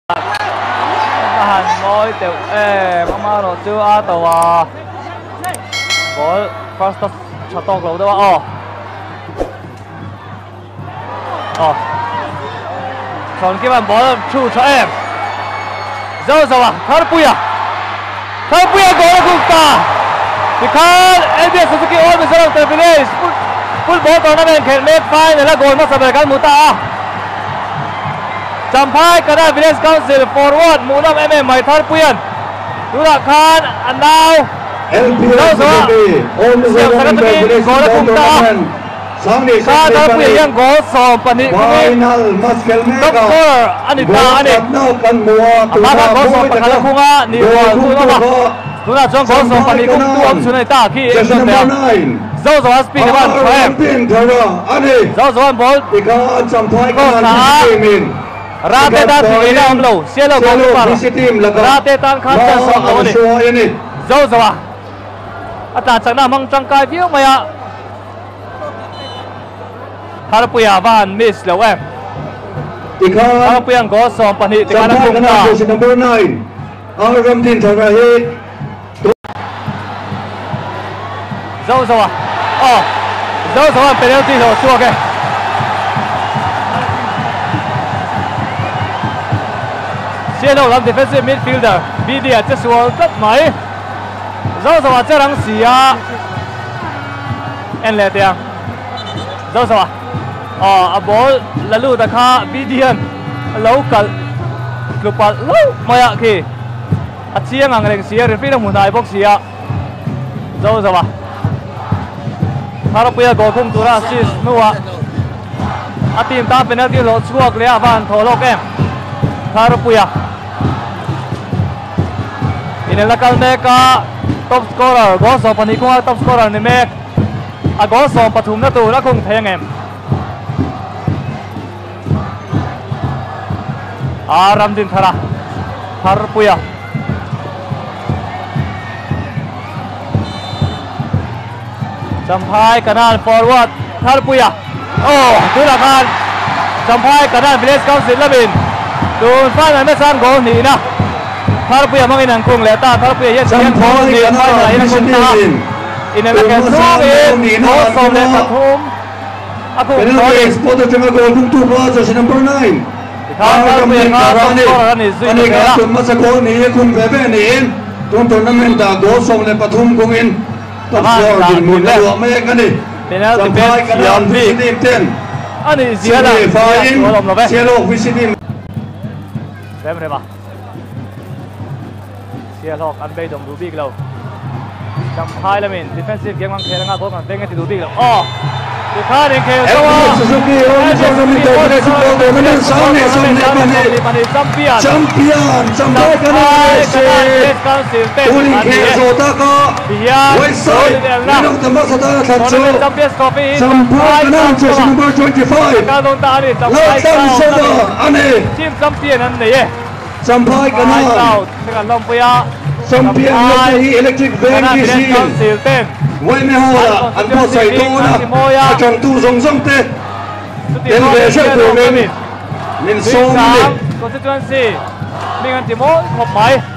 hành ngôi tiểu mama nó chưa à tàu à có first cho tóc lâu đó còn cái bàn bóng chủ cho em dâu dâu à khá bùi à có được ta thì khá em biết Suzuki ôm mizoram terminate football tournament can make fine là goal mà sao cái mũ ta Champhai kanan village council forward munam mày thar puyan dura khan and now LPL Suzuki ôm mizoram village tournament Samni thar puyan goal som pani final muscle mega top scorer anita ani apa goal som pakhala khunga ni wa dura chong goal som pani kum tu om sunai ta khi zo zo speed ban zo ball because Champhai kanan Rate tan thì là ông lâu, Sialhawk có lúc vào. Rate tan khát chân sòng lâu này. Dâu dâu à? Ta chẳng nào mang trăng cài phiếu mày ạ. Thar puya van miss lâu em. Thar puya có sòng pani thì khá là không ta. Number 9. Ramdin Tharahi. Dâu dâu à? Dâu dâu à? Penalty rồi, chua kìa. Sialhawk làm defensive midfielder, Bidia chắc xuống rất mấy. Dâu dâu à chắc đang xì à. Em lệ tiếng. Dâu dâu à? Ball lalu ta kha Bidian lâu cật club lâu mày ạ kì. Chiang ang leng xì referee đang muốn đại box xì à. Dâu dâu à? Thar puya goal khung tura assist nuwa. Team ta penalty lo chuak le avan tholok em. Thar puya inelakal meka top scorer goal som pani khung top scorer ni mek goal som pathum na tu na khung theng em Ramdin Thar puya Champhai kanan forward Thar puya Dula khan Champhai kanan village council labin Tun fan na san goal ni na Thar puya mangin ang kung leta Thar puya yes Champhai kanan mission team inelakal in goal som le pathum penalty spotted from a goal from 2 balls number 9 Thar puya karani ani ka tun masa goal ni kun bebe ni tun tournament da goal som le pathum kung in top score din mun lo me ngani penalty Champhai kanan mission team 10 ani ziada Sialhawk mission team Xem rồi mà Sialhawk ăn bay đồng đủ big lâu Champhai là mình defensive game mang khe nga có còn tên cái đủ big lâu thì khá đến khe đâu Suzuki ôm tournament tournament Champhai kanan uli khe sota ka right side minok tamak sota thatcho Champhai kanan jersey number 25 Latan Soda ane team champion an này Champhai kanan dengan lompia champion lokahi electric van kisin Wai me hola an po sai to na chong tu zong zong te den ve se to min so ni constituency mình ăn chỉ mỗi một máy